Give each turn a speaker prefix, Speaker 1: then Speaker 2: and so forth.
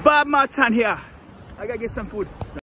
Speaker 1: Bob Martin here. I gotta get some food.